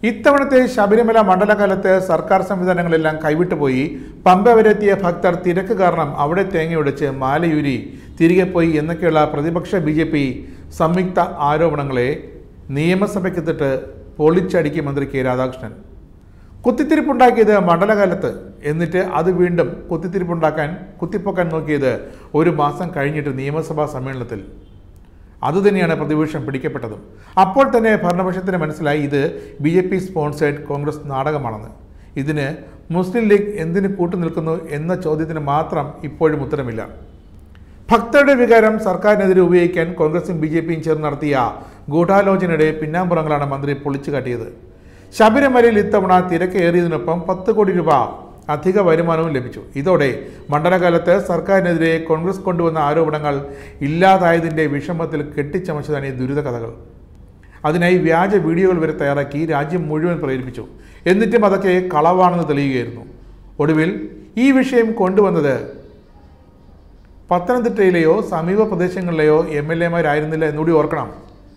ഇത്തവണത്തെ ശബരിമല മണ്ഡലകാലത്ത് സർക്കാർ സംവിധാനങ്ങളെല്ലാം കൈവിട്ടുപോയി. പമ്പ വരെത്തിയ ഭക്തർ തിരക്ക് കാരണം അവിടെ തേങ്ങയൊടിച്ച് മാലയൂരി തിരികെ പോയി എന്നൊക്കെയുള്ള പ്രതിപക്ഷ BJP സംയുക്ത ആരോപണങ്ങളെ നിയമസഭയ്ക്കെത്തിട്ട് പൊളിച്ചടുക്കി മന്ത്രി കെ രാധാകൃഷ്ണൻ. കുത്തിത്തിരിപ്പുണ്ടാക്കിയത് മണ്ഡലകാലത്ത്, എന്നിട്ട് അത് വീണ്ടും കുത്തിപ്പൊക്കാൻ നോക്കിയത് ഒരു മാസം കഴിഞ്ഞിട്ട് നിയമസഭാ സമ്മേളനത്തിൽ. അതുതന്നെയാണ് പ്രതിപക്ഷം പിടിക്കപ്പെട്ടതും. അപ്പോൾ തന്നെ ഭരണപക്ഷത്തിന് മനസ്സിലായി ഇത് BJP സ്പോൺസേഡ് കോൺഗ്രസ് നാടകമാണെന്ന്. ഇതിന് മുസ്ലിം ലീഗ് എന്തിന് കൂട്ടുനിൽക്കുന്നു എന്ന ചോദ്യത്തിന് മാത്രം ഇപ്പോഴും ഉത്തരമില്ല. ഭക്തരുടെ വികാരം സർക്കാരിനെതിരെ ഉപയോഗിക്കാൻ കോൺഗ്രസും BJPയും ചേർന്ന് നടത്തിയ ഗൂഢാലോചനയുടെ പിന്നാമ്പുറങ്ങളാണ് മന്ത്രി പൊളിച്ചു കാട്ടിയത്. ശബരിമലയിൽ ഇത്തവണ തിരക്കേറിയതിനൊപ്പം 10 കോടി രൂപ അധിക വരുമാനവും ലഭിച്ചു. ഇതോടെ മണ്ഡലകാലത്ത് സർക്കാരിനെതിരെ കോൺഗ്രസ് കൊണ്ടുവന്ന ആരോപണങ്ങൾ ഇല്ലാതായതിൻ്റെ വിഷമത്തിൽ കെട്ടിച്ചമച്ചതാണ് ഈ ദുരിത കഥകൾ. അതിനായി വ്യാജ വീഡിയോകൾ വരെ തയ്യാറാക്കി രാജ്യം മുഴുവൻ പ്രേരിപ്പിച്ചു. എന്നിട്ടും അതൊക്കെ കളവാണെന്ന് തെളിയുകയായിരുന്നു. ഒടുവിൽ ഈ വിഷയം കൊണ്ടുവന്നത് പത്തനംതിട്ടയിലെയോ സമീപ പ്രദേശങ്ങളിലെയോ MLA-മാരായിരുന്നില്ല എന്നുകൂടി ഓർക്കണം.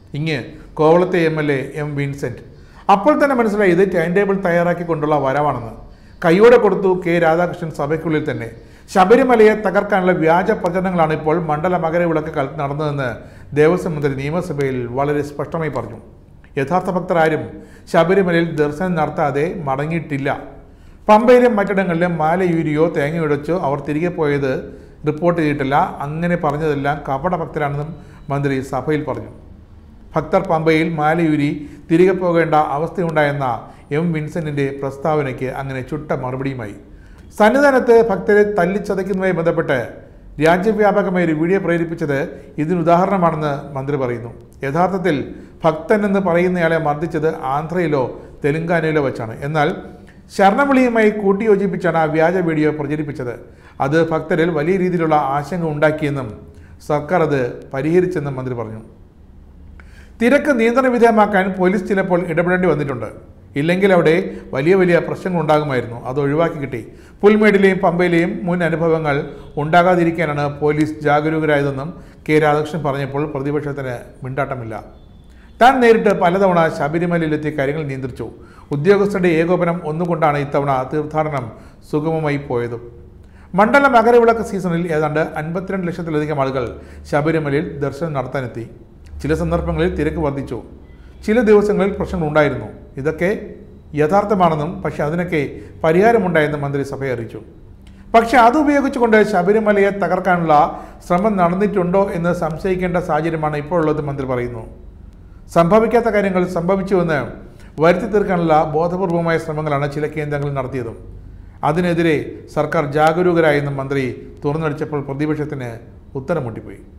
കോവളത്തെ MLA M. വിൻസെന്റ്. അപ്പോൾ തന്നെ മനസ്സിലായി ഇത് ടൈം ടേബിൾ തയ്യാറാക്കിക്കൊണ്ടുള്ള വരവാണെന്ന്. കൈയോടെ കൊടുത്തു കെ രാധാകൃഷ്ണൻ സഭയ്ക്കുള്ളിൽ തന്നെ. ശബരിമലയെ തകർക്കാനുള്ള വ്യാജ പ്രചരണങ്ങളാണ് ഇപ്പോൾ മണ്ഡല മകരവിളക്ക് കാലത്ത് നടന്നതെന്ന് ദേവസ്വം മന്ത്രി നിയമസഭയിൽ വളരെ സ്പഷ്ടമായി പറഞ്ഞു. യഥാർത്ഥ ഭക്തരാരും ശബരിമലയിൽ ദർശനം നടത്താതെ മടങ്ങിയിട്ടില്ല. പമ്പയിലും മറ്റിടങ്ങളിലും മാലയൂരിയോ തേങ്ങയുടച്ചോ അവർ തിരികെ പോയത് റിപ്പോർട്ട് ചെയ്തിട്ടില്ല. അങ്ങനെ പറഞ്ഞതെല്ലാം കപട ഭക്തരാണെന്നും മന്ത്രി സഭയിൽ പറഞ്ഞു. ഭക്തർ പമ്പയിൽ മാലയൂരി തിരികെ പോകേണ്ട അവസ്ഥയുണ്ടായെന്ന M. വിൻസെന്റിന്റെ പ്രസ്താവനയ്ക്ക് അങ്ങനെ ചുട്ട മറുപടിയുമായി. സന്നിധാനത്ത് ഭക്തരെ തല്ലിച്ചതയ്ക്കുന്നതുമായി ബന്ധപ്പെട്ട് രാജ്യവ്യാപകമായി ഒരു വീഡിയോ പ്രേരിപ്പിച്ചത് ഇതിനുദാഹരണമാണെന്ന് മന്ത്രി പറയുന്നു. യഥാർത്ഥത്തിൽ ഭക്തൻ എന്ന് പറയുന്നയാളെ മർദ്ദിച്ചത് ആന്ധ്രയിലോ തെലങ്കാനയിലോ വെച്ചാണ്. എന്നാൽ ശരണവിളിയുമായി കൂട്ടിയോജിപ്പിച്ചാണ് ആ വ്യാജ വീഡിയോ പ്രചരിപ്പിച്ചത്. അത് ഭക്തരിൽ വലിയ രീതിയിലുള്ള ആശങ്ക ഉണ്ടാക്കിയെന്നും സർക്കാർ അത് പരിഹരിച്ചെന്നും മന്ത്രി പറഞ്ഞു. തിരക്ക് നിയന്ത്രണ വിധേയമാക്കാൻ പോലീസ് ചിലപ്പോൾ ഇടപെടേണ്ടി വന്നിട്ടുണ്ട്. ഇല്ലെങ്കിൽ അവിടെ വലിയ പ്രശ്നങ്ങൾ ഉണ്ടാകുമായിരുന്നു. അത് ഒഴിവാക്കി കിട്ടി. പുൽമേടിലെയും പമ്പയിലെയും മുൻ അനുഭവങ്ങൾ ഉണ്ടാകാതിരിക്കാനാണ് പോലീസ് ജാഗരൂകരായതെന്നും കെ രാധാകൃഷ്ണൻ പറഞ്ഞപ്പോൾ പ്രതിപക്ഷത്തിന് മിണ്ടാട്ടമില്ല. താൻ നേരിട്ട് പലതവണ ശബരിമലയിലെത്തിയ കാര്യങ്ങൾ നിയന്ത്രിച്ചു. ഉദ്യോഗസ്ഥരുടെ ഏകോപനം ഒന്നുകൊണ്ടാണ് ഇത്തവണ തീർത്ഥാടനം സുഗമമായി പോയതും. മണ്ഡല മകരവിളക്ക് സീസണിൽ ഏതാണ്ട് 52 ലക്ഷത്തിലധികം ആളുകൾ ശബരിമലയിൽ ദർശനം നടത്താനെത്തി. ചില സന്ദർഭങ്ങളിൽ തിരക്ക് വർദ്ധിച്ചു. ചില ദിവസങ്ങളിൽ പ്രശ്നങ്ങളുണ്ടായിരുന്നു. ഇതൊക്കെ യഥാർത്ഥമാണെന്നും പക്ഷേ അതിനൊക്കെ പരിഹാരമുണ്ടായെന്നും മന്ത്രി സഭയെ അറിയിച്ചു. പക്ഷേ അത് ഉപയോഗിച്ചുകൊണ്ട് ശബരിമലയെ തകർക്കാനുള്ള ശ്രമം നടന്നിട്ടുണ്ടോ എന്ന് സംശയിക്കേണ്ട സാഹചര്യമാണ് ഇപ്പോൾ ഉള്ളത് മന്ത്രി പറയുന്നു. സംഭവിക്കാത്ത കാര്യങ്ങൾ സംഭവിച്ചുവെന്ന് വരുത്തി തീർക്കാനുള്ള ബോധപൂർവമായ ശ്രമങ്ങളാണ് ചില കേന്ദ്രങ്ങളിൽ നടത്തിയതും. അതിനെതിരെ സർക്കാർ ജാഗരൂകരായെന്നും മന്ത്രി തുറന്നടിച്ചപ്പോൾ പ്രതിപക്ഷത്തിന് ഉത്തരം മുട്ടിപ്പോയി.